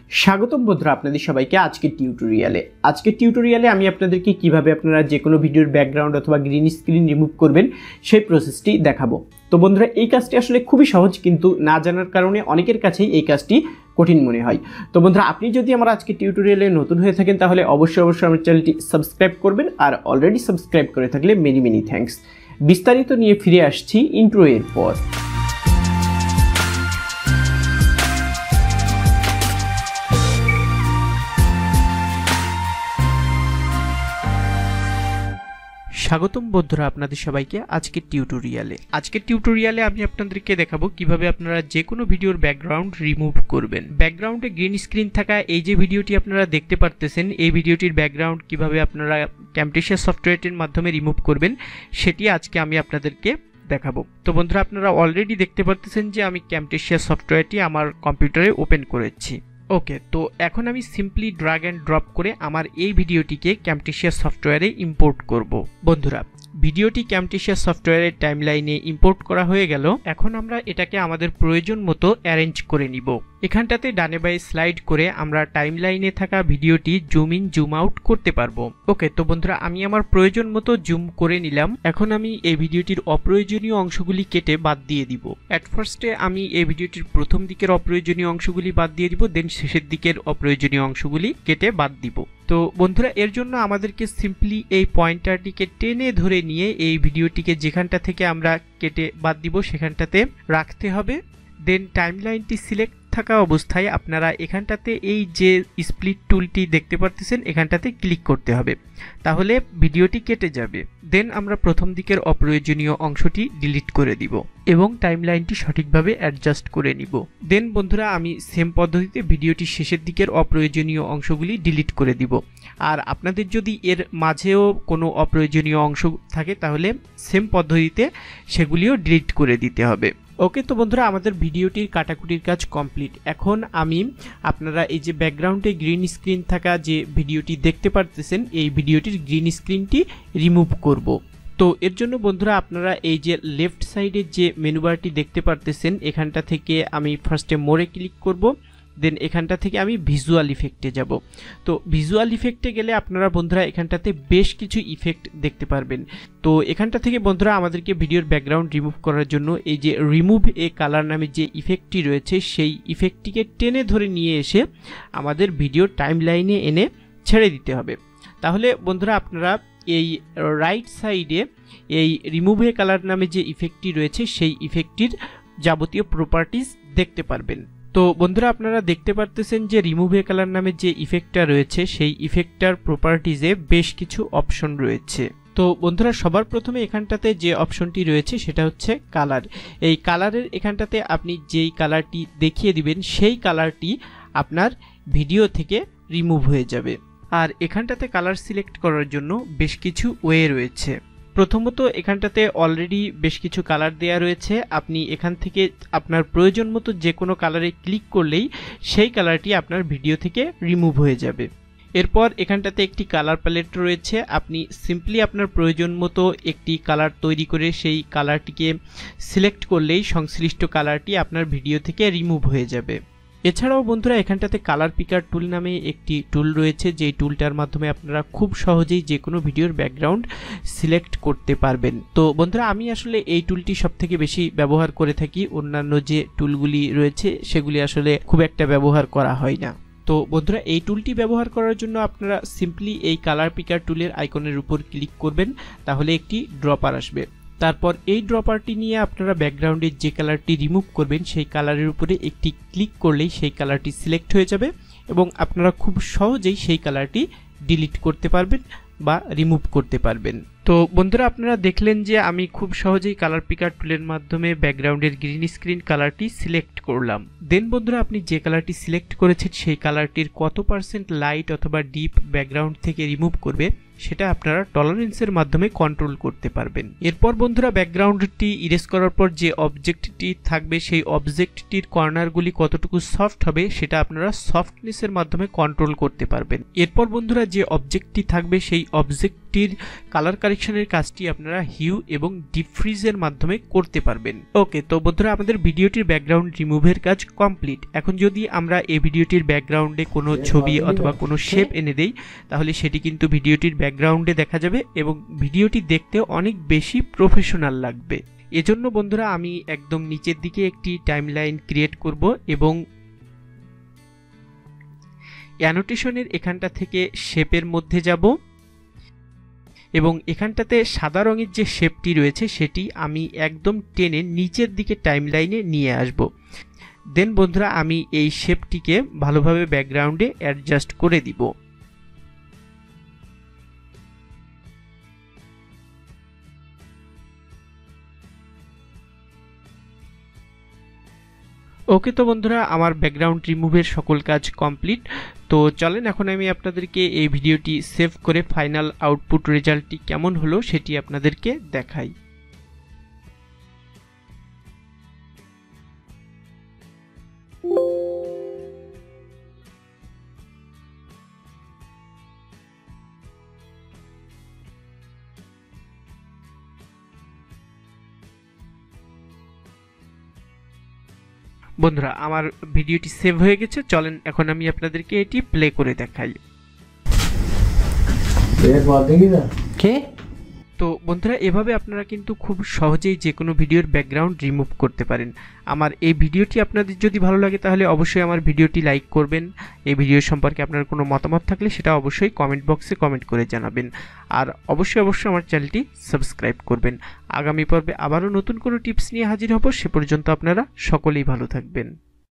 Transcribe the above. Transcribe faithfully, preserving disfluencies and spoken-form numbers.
স্বাগতম বন্ধুরা আপনাদের সবাইকে আজকের টিউটোরিয়ালে আজকের টিউটোরিয়ালে আমি আপনাদেরকে কিভাবে আপনারা যে কোনো ভিডিওর ব্যাকগ্রাউন্ড অথবা গ্রিন স্ক্রিন রিমুভ করবেন সেই প্রসেসটি দেখাবো। তো বন্ধুরা এই কাজটি আসলে খুবই সহজ, কিন্তু না জানার কারণে অনেকের কাছেই এই কাজটি কঠিন মনে হয়। তো বন্ধুরা আপনি যদি আমার আজকের টিউটোরিয়ালে নতুন হয়ে থাকেন তাহলে অবশ্যই অবশ্যই আমার চ্যানেলটি সাবস্ক্রাইব করবেন, আর অলরেডি সাবস্ক্রাইব করে থাকলে মেনি মেনি থ্যাঙ্কস। বিস্তারিত নিয়ে ফিরে আসছি ইন্ট্রো এর পর। স্বাগতম বন্ধুরা আপনাদের সবাইকে আজকের টিউটোরিয়ালে আজকের টিউটোরিয়ালে আমি আপনাদেরকে দেখাবো কিভাবে আপনারা যে কোনো ভিডিওর ব্যাকগ্রাউন্ড রিমুভ করবেন। ব্যাকগ্রাউন্ডে গ্রিন স্ক্রিন থাকা এই যে ভিডিওটি আপনারা দেখতে পারতেছেন, এই ভিডিওটির ব্যাকগ্রাউন্ড কিভাবে আপনারা ক্যামটেশিয়া সফটওয়্যারের মাধ্যমে রিমুভ করবেন সেটি আজকে আমি আপনাদেরকে দেখাবো। তো বন্ধুরা আপনারা অলরেডি দেখতে পারতেছেন যে আমি ক্যামটেশিয়া সফটওয়্যারটি আমার কম্পিউটারে ওপেন করেছি। ওকে, তো এখন আমি সিম্পলি ড্র্যাগ অ্যান্ড ড্রপ করে আমার এই ভিডিওটিকে ক্যামটেশিয়া সফটওয়্যারে ইম্পোর্ট করব। বন্ধুরা ভিডিওটি ক্যামটেশিয়া সফটওয়্যারের টাইমলাইনে ইম্পোর্ট করা হয়ে গেল। এখন আমরা এটাকে আমাদের প্রয়োজন মতো অ্যারেঞ্জ করে নিব। এখানটাতে ডানে বাঁয়ে স্লাইড করে আমরা টাইমলাইনে থাকা ভিডিওটি জুম ইন জুম আউট করতে পারবো। ওকে, তো বন্ধুরা আমি আমার প্রয়োজন মতো জুম করে নিলাম। এখন আমি এই ভিডিওটির অপ্রয়োজনীয় অংশগুলি কেটে বাদ দিয়ে দিব। অ্যাট ফার্স্টে আমি এই ভিডিওটির প্রথম দিকের অপ্রয়োজনীয় অংশগুলি বাদ দিয়ে দিব, দেন শেষের দিকের অপ্রয়োজনীয় অংশগুলি কেটে বাদ দিব। তো বন্ধুরা এর জন্য আমাদেরকে সিম্পলি এই পয়েন্টারটিকে টেনে ধরে নিয়ে এই ভিডিওটিকে যেখানটা থেকে আমরা কেটে বাদ দিব সেখানটাতে রাখতে হবে। দেন টাইমলাইনটি সিলেক্ট থাকা অবস্থায় আপনারা এখানটাতে এই যে স্প্লিট টুলটি দেখতে পারতেছেন এখানটাতে ক্লিক করতে হবে, তাহলে ভিডিওটি কেটে যাবে। দেন আমরা প্রথম দিকের অপ্রয়োজনীয় অংশটি ডিলিট করে দিব এবং টাইমলাইনটি সঠিকভাবে অ্যাডজাস্ট করে নিব। দেন বন্ধুরা আমি সেম পদ্ধতিতে ভিডিওটির শেষের দিকের অপ্রয়োজনীয় অংশগুলি ডিলিট করে দিব। আর আপনাদের যদি এর মাঝেও কোনো অপ্রয়োজনীয় অংশ থাকে তাহলে সেম পদ্ধতিতে সেগুলিও ডিলিট করে দিতে হবে। ওকে, তো বন্ধুরা আমাদের ভিডিওটির কাটাকুটির কাজ কমপ্লিট। এখন আমি আপনারা এই যে ব্যাকগ্রাউন্ডে গ্রিন স্ক্রিন থাকা যে ভিডিওটি দেখতে পারতেছেন এই ভিডিওটির গ্রিন স্ক্রিনটি রিমুভ করব। তো এর জন্য বন্ধুরা আপনারা এই যে লেফট সাইডে যে মেনু বারটি দেখতে পারতেছেন এখানটা থেকে আমি ফার্স্টে মোরে ক্লিক করব। দেন এখানটা থেকে আমি ভিজুয়াল ইফেক্টে যাব। তো ভিজুয়াল ইফেক্টে গেলে আপনারা বন্ধুরা এখানটাতে বেশ কিছু ইফেক্ট দেখতে পারবেন। তো এখানটা থেকে বন্ধুরা আমাদেরকে ভিডিওর ব্যাকগ্রাউন্ড রিমুভ করার জন্য এই যে রিমুভ এ কালার নামে যে ইফেক্টটি রয়েছে সেই ইফেক্টটিকে টেনে ধরে নিয়ে এসে আমাদের ভিডিওর টাইমলাইনে এনে ছেড়ে দিতে হবে। তাহলে বন্ধুরা আপনারা এই রাইট সাইডে এই রিমুভ এ কালার নামে যে ইফেক্টটি রয়েছে সেই ইফেক্টটির যাবতীয় প্রপার্টিজ দেখতে পারবেন। তো বন্ধুরা আপনারা দেখতে পারতেছেন যে রিমুভ এ কালার নামে যে ইফেক্টটা রয়েছে সেই ইফেক্টটার প্রপার্টিজে বেশ কিছু অপশন রয়েছে। তো বন্ধুরা সবার প্রথমে এখানটাতে যে অপশনটি রয়েছে সেটা হচ্ছে কালার। এই কালারের এখানটাতে আপনি যেই কালারটি দেখিয়ে দিবেন সেই কালারটি আপনার ভিডিও থেকে রিমুভ হয়ে যাবে। আর এখানটাতে কালার সিলেক্ট করার জন্য বেশ কিছু ওয়ে রয়েছে। প্রথমত এখানটাতে অলরেডি বেশ কিছু কালার দেয়া রয়েছে, আপনি এখান থেকে আপনার প্রয়োজন মতো যে কোনো কালারে ক্লিক করলেই সেই কালারটি আপনার ভিডিও থেকে রিমুভ হয়ে যাবে। এরপর এখানটাতে একটি কালার প্যালেট রয়েছে, আপনি সিম্পলি আপনার প্রয়োজন মতো একটি কালার তৈরি করে সেই কালারটিকে সিলেক্ট করলেই সংশ্লিষ্ট কালারটি আপনার ভিডিও থেকে রিমুভ হয়ে যাবে। এছাড়াও বন্ধুরা এখানটাতে কালার পিকার টুল নামে একটি টুল রয়েছে, যেই টুলটার মাধ্যমে আপনারা খুব সহজেই যে কোনো ভিডিওর ব্যাকগ্রাউন্ড সিলেক্ট করতে পারবেন। তো বন্ধুরা আমি আসলে এই টুলটি সব থেকে বেশি ব্যবহার করে থাকি, অন্যান্য যে টুলগুলি রয়েছে সেগুলি আসলে খুব একটা ব্যবহার করা হয় না। তো বন্ধুরা এই টুলটি ব্যবহার করার জন্য আপনারা সিম্পলি এই কালার পিকার টুলের আইকনের উপর ক্লিক করবেন, তাহলে একটি ড্রপার আসবে। তারপর এই ড্রপারটি নিয়ে আপনারা ব্যাকগ্রাউন্ডে যে কালারটি রিমুভ করবেন সেই কালারের উপরে একটি ক্লিক করলেই সেই কালারটি সিলেক্ট হয়ে যাবে এবং আপনারা খুব সহজেই সেই কালারটি ডিলিট করতে পারবেন বা রিমুভ করতে পারবেন। তো বন্ধুরা আপনারা দেখলেন যে আমি খুব সহজেই কালার পিকার টুলের মাধ্যমে ব্যাকগ্রাউন্ডের গ্রিন স্ক্রিন কালারটি সিলেক্ট করলাম। দেন বন্ধুরা আপনি যে কালারটি সিলেক্ট করেছেন সেই কালারটির কত পার্সেন্ট লাইট অথবা ডিপ ব্যাকগ্রাউন্ড থেকে রিমুভ করবে সেটা আপনারা টলারেন্সের মাধ্যমে কন্ট্রোল করতে পারবেন। এরপর বন্ধুরা ব্যাকগ্রাউন্ডটি ইরেজ করার পর যে অবজেক্টটি থাকবে সেই অবজেক্টটির কর্নারগুলি কতটুকু সফট হবে সেটা আপনারা সফটনেসের মাধ্যমে কন্ট্রোল করতে পারবেন। এরপর বন্ধুরা যে অবজেক্টটি থাকবে সেই অবজেক্টটির কালার কারেকশনের কাজটি আপনারা হিউ এবং ডিফ্রিজের মাধ্যমে করতে পারবেন। ওকে, তো বন্ধুরা আমাদের ভিডিওটির ব্যাকগ্রাউন্ড রিমুভের কাজ কমপ্লিট। এখন যদি আমরা এই ভিডিওটির ব্যাকগ্রাউন্ডে কোনো ছবি অথবা কোনো শেপ এনে দেই তাহলে সেটি কিন্তু ভিডিওটির ব্যাকগ্রাউন্ডে দেখা যাবে এবং ভিডিওটি দেখতে অনেক বেশি প্রফেশনাল লাগবে। এজন্য বন্ধুরা আমি একদম নিচের দিকে একটি টাইমলাইন ক্রিয়েট করব এবং অ্যানোটেশনের এখানটা থেকে শেপের মধ্যে যাব এবং এখানটাতে সাদা রঙের যে শেপটি রয়েছে সেটি আমি একদম টেনে নিচের দিকে টাইমলাইনে নিয়ে আসব। দেন বন্ধুরা আমি এই শেপটিকে ভালোভাবে ব্যাকগ্রাউন্ডে অ্যাডজাস্ট করে দিব। ওকে, তো বন্ধুরা আমার ব্যাকগ্রাউন্ড রিমুভের সকল কাজ কমপ্লিট। তো চলেন এখন আমি আপনাদেরকে এই ভিডিওটি সেভ করে ফাইনাল আউটপুট রেজাল্টটি কেমন হলো সেটি আপনাদেরকে দেখাই। বন্ধুরা আমার ভিডিওটি সেভ হয়ে গেছে, চলেন এখন আমি আপনাদেরকে এটি প্লে করে দেখাই। কে তো বন্ধুরা এভাবে আপনারা কিন্তু খুব সহজেই যে কোনো ভিডিওর ব্যাকগ্রাউন্ড রিমুভ করতে পারেন। আমার এই ভিডিওটি আপনাদের যদি ভালো লাগে তাহলে অবশ্যই আমার ভিডিওটি লাইক করবেন। এই ভিডিও সম্পর্কে আপনার কোনো মতামত থাকলে সেটা অবশ্যই কমেন্ট বক্সে কমেন্ট করে জানাবেন। আর অবশ্যই অবশ্যই আমার চ্যানেলটি সাবস্ক্রাইব করবেন। আগামী পর্বে আবারও নতুন কোনো টিপস নিয়ে হাজির হব। সে পর্যন্ত আপনারা সকলেই ভালো থাকবেন।